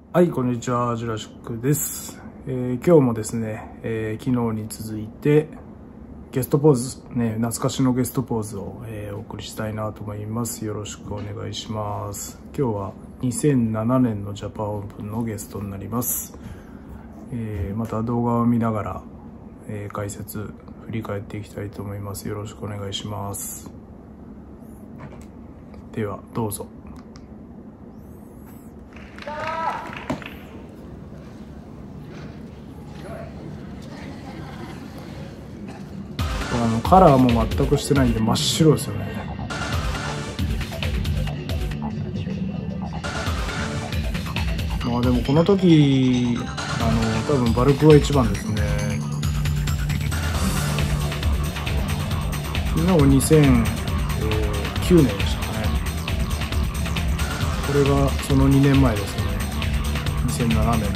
はい、こんにちは、ジュラシックです。今日もですね、昨日に続いてゲストポーズ、懐かしのゲストポーズを、お送りしたいなと思います。よろしくお願いします。今日は2007年のジャパンオープンのゲストになります。また動画を見ながら、解説、振り返っていきたいと思います。よろしくお願いします。では、どうぞ。カラーも全くしてないんで真っ白ですよね。まあでもこの時多分バルクは一番ですね。昨日2009年でしたかね。これがその2年前ですね。2007年です。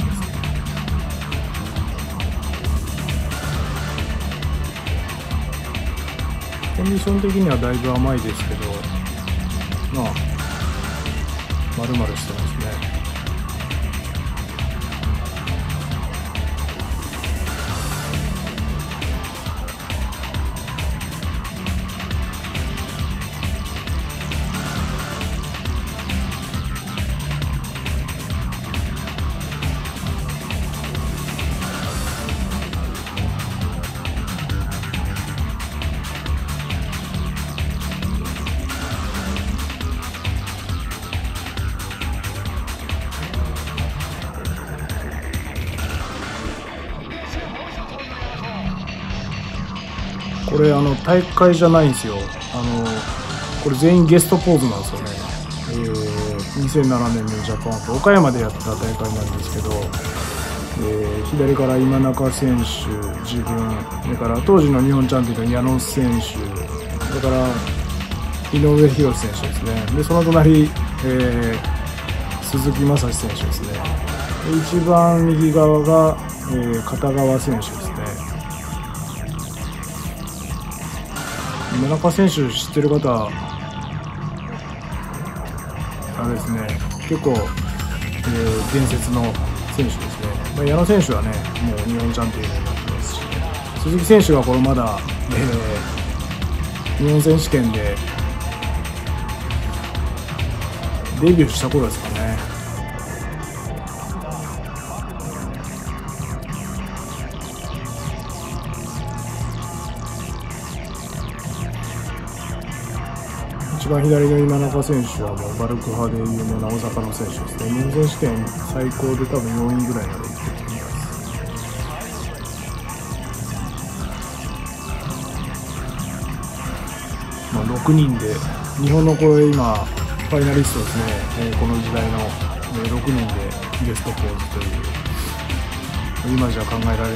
コンディション的にはだいぶ甘いですけど、まあ丸々してますね。これ大会じゃないんですよ。これ全員ゲストポーズなんですよね。2007年のジャパンオープン岡山でやった大会なんですけど、左から今中選手、自分、それから当時の日本チャンピオンの矢野選手、それから井上博選手ですね。でその隣、鈴木雅史選手ですね。一番右側が、片側選手ですね。今中選手知ってる方、あれですね、結構、伝説の選手ですね。矢野選手はね、もう日本チャンピオンになってますし、鈴木選手はこれまだ、日本選手権でデビューした頃ですかね。一番左の今中選手はもうバルク派で有名な大阪の選手ですね。日本選手権最高で多分4位ぐらいまで行ってると思います。まあ、6人で日本のこれ今ファイナリストですね。この時代の6人でゲストポーズという今じゃ考えられない。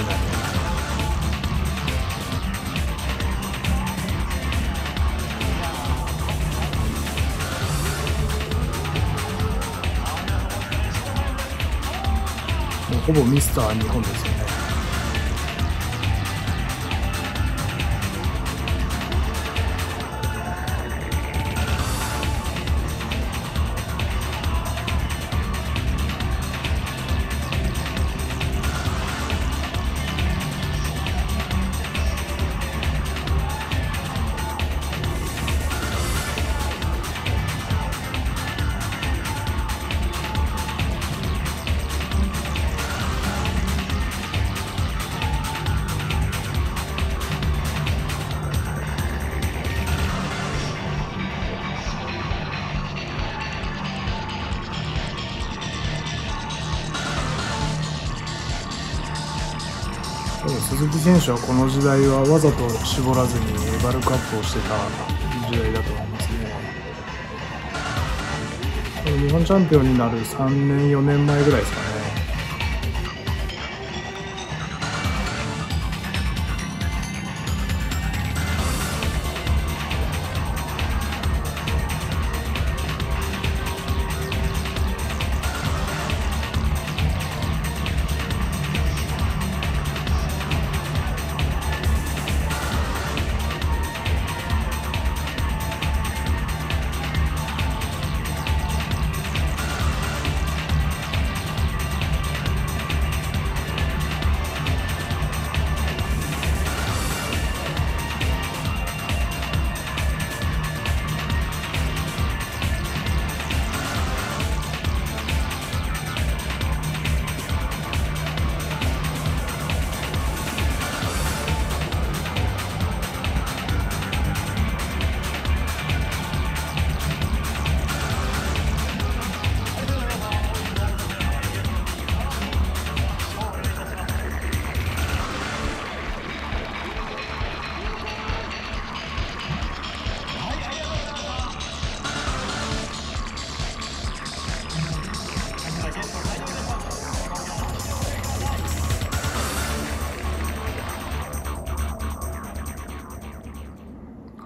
ほぼミスター日本ですよね。鈴木選手はこの時代はわざと絞らずにバルクアップをしてた時代だと思いますね。日本チャンピオンになる3年4年前ぐらいですかね。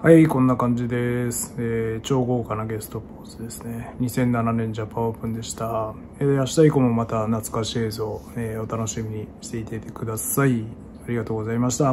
はい、こんな感じです。超豪華なゲストポーズですね。2007年ジャパンオープンでした。明日以降もまた懐かしい映像、お楽しみにしていてください。ありがとうございました。